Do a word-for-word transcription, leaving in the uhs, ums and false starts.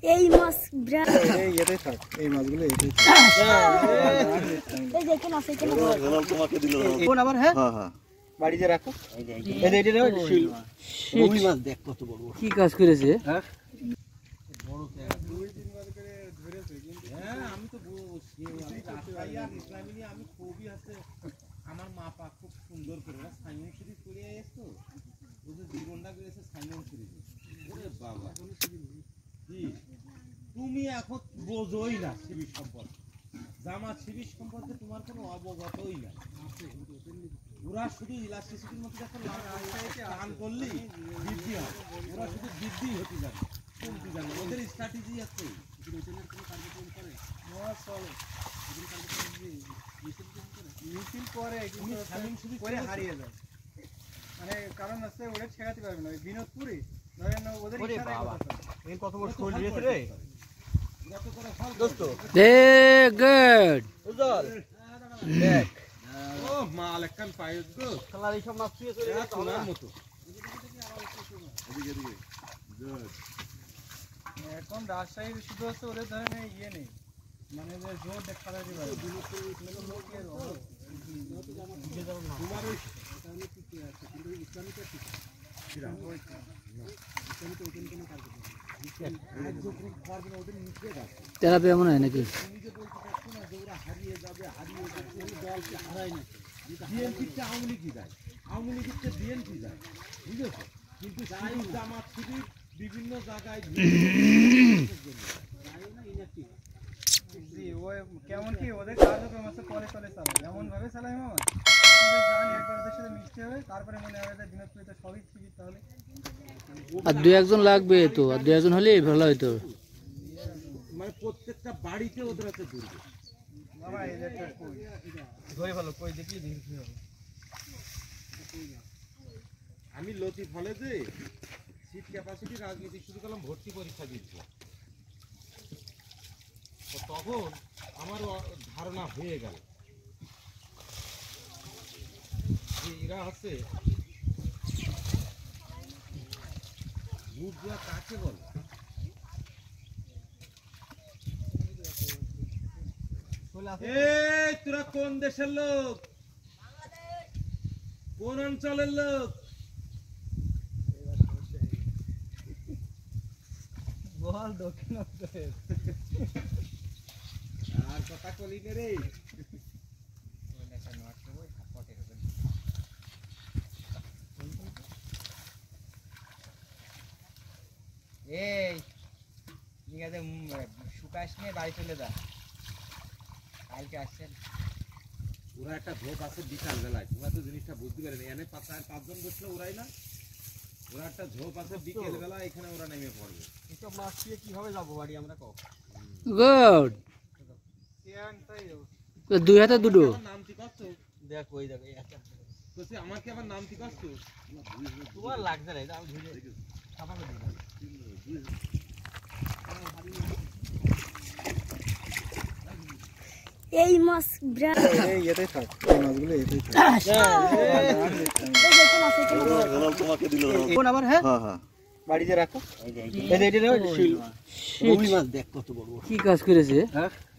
এই মাছ ব্রা এই এটাই থাক, এই মাছগুলো এটাই থাক। এই দেখেন আছে কেন গলাল তোমাকে দিল কোন আবার হ্যাঁ হ্যাঁ হ্যাঁ বাড়িতে রাখো। এই যে এই যে এটা শিল রুই মাছ দেখ কত বড়। কি কাজ করেছে? হ্যাঁ বড় দুই তিন বার করে ধরেছে কিন্তু হ্যাঁ আমি তো বলছি আমি রাস্তায় আর ইসলামী নিয়ে আমি খুবই আছে আমার মা পা খুব সুন্দর করে সাইমন সিরিজ করে এসেছো ওদের জীবনটা করেছে সাইমন সিরিজ। ওরে বাবা কি তুমি এখন বোঝোই না শিবির সম্পর্কে জামাত শিবির সম্পর্কে তোমার কোনো অবগতই না। ওরা শুধু ইলাস্টিসিটির মতো যখন টান করলি বৃদ্ধি হয়, ওরা শুধু বৃদ্ধি হতে যাবে কমতে যাবে। ওদের স্ট্র্যাটেজি আছে মিছিল করে কিন্তু করে হারিয়ে যায়, মানে কারণ আছে ওরা ঠেকাতে পারবে না। ওই বিনোদপুরে ধরেন ওদের ইশারায় কথা চলে। এই কত বড় শোল দিয়েছে রে দোস্ত। এ গুড উজ্জ্বল দেখ ও মাল একখান পায় গো খেলার এই সব মাছ ছুঁয়ে চলে গেছে তোমার মতো। এখন রাজশাহীর শুধু হচ্ছে ওদের ধরেন ইয়ে নেই, মানে যে জোর দেখা যায় তোমার ওই তেলাপিয়া মনে হয় নাকি? হারিয়ে যাবে হারিয়ে যাবে দলকে হারায় না। বিএনপিতে আওয়ামী লীগই যায়, আওয়ামী লীগের বিএনপি যায় বুঝেছো, কিন্তু জামাত শিবির বিভিন্ন জায়গায় কেমন কি ওদের কার্যক্রম আছে পরে চলে চালায় এমন ভাবে চালায় মামা জানি একবার ওদের সাথে মিশতে হবে, তারপরে মনে হবে যে বিনোদপুরে তো সবই শিবির। তাহলে আর দুই একজন লাগবে তো, আর দুই একজন হলেই ভালো হইতো। মানে প্রত্যেকটা বাড়িতে ওদের আছে দুর্গ। মামা এই যে একটা কই ধরে ভালো কই দেখি দেখি হবে। আমি লতিফ হলে যে সিট ক্যাপাসিটি রাজনীতি শুরু করলাম, ভর্তি পরীক্ষা দিচ্ছি, তখন আমার ধারণা হয়ে গেল যে এরা আছে বুর্জোয়া কাকে বলে। এই তোরা কোন দেশের লোক, কোন অঞ্চলের লোক? বল দক্ষিণ আর কথা কলি নে রে। এই ঠিক আছে শুকাস নিয়ে বাড়ি চলে যা, কালকে আসছেন। ওরা একটা ভোগ আছে বিকাল বেলায়, তোমরা তো জিনিসটা বুঝতে পারেন। এনে পাঁচজন বসলে ওরাই না, ওরা একটা ঝোপ আছে বিকেল বেলা, এখানে ওরা নেমে পড়বে। এসব মাছ দিয়ে কিভাবে যাবো বাড়ি আমরা? কও গুড দুই হাতে দুটো নাম ঠিক আছে দেখ ওই দেখো বলছি আমার কি আবার নাম ঠিক আছে তোমার লাগছে না, আমি ধুয়ে সাফা করে দিই। এই মাছ ব্রা এই এটাই থাক, এই মাছগুলো এটাই থাক। এই দেখেন আছে কেন গলাল তোমাকে দিল কোন আবার হ্যাঁ হ্যাঁ হ্যাঁ বাড়িতে রাখো। এই যে এই যে শিল রুই মাছ দেখ কত বড়। কি কাজ করেছে? হ্যাঁ